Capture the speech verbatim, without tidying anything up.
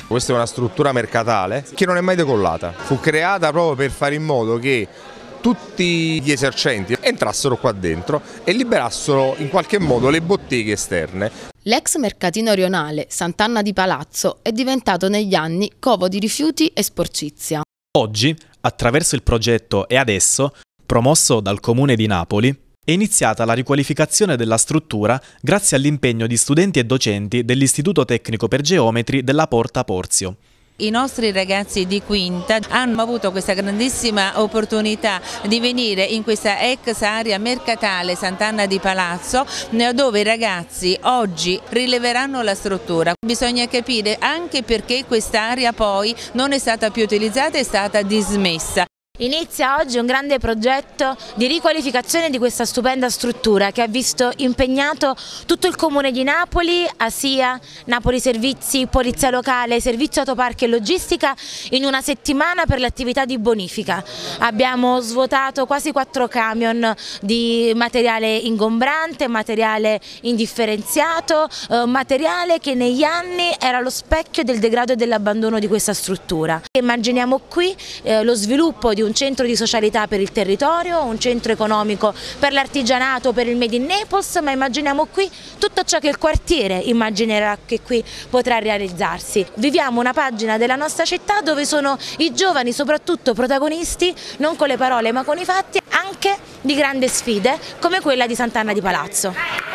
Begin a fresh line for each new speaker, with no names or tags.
Questa è una struttura mercatale che non è mai decollata, fu creata proprio per fare in modo che tutti gli esercenti entrassero qua dentro e liberassero in qualche modo le botteghe esterne.
L'ex mercatino rionale Sant'Anna di Palazzo è diventato negli anni covo di rifiuti e sporcizia.
Oggi, attraverso il progetto E Adesso, promosso dal Comune di Napoli, è iniziata la riqualificazione della struttura grazie all'impegno di studenti e docenti dell'Istituto Tecnico per Geometri della Porta Porzio.
I nostri ragazzi di quinta hanno avuto questa grandissima opportunità di venire in questa ex area mercatale Sant'Anna di Palazzo, dove i ragazzi oggi rileveranno la struttura. Bisogna capire anche perché quest'area poi non è stata più utilizzata, è stata dismessa.
Inizia oggi un grande progetto di riqualificazione di questa stupenda struttura che ha visto impegnato tutto il Comune di Napoli, ASIA, Napoli Servizi, Polizia Locale, Servizio Autoparchi e Logistica in una settimana per l'attività di bonifica. Abbiamo svuotato quasi quattro camion di materiale ingombrante, materiale indifferenziato, eh, materiale che negli anni era lo specchio del degrado e dell'abbandono di questa struttura. Immaginiamo qui eh, lo sviluppo di un un centro di socialità per il territorio, un centro economico per l'artigianato, per il Made in Naples, ma immaginiamo qui tutto ciò che il quartiere immaginerà che qui potrà realizzarsi. Viviamo una pagina della nostra città dove sono i giovani soprattutto protagonisti, non con le parole ma con i fatti, anche di grandi sfide come quella di Sant'Anna di Palazzo.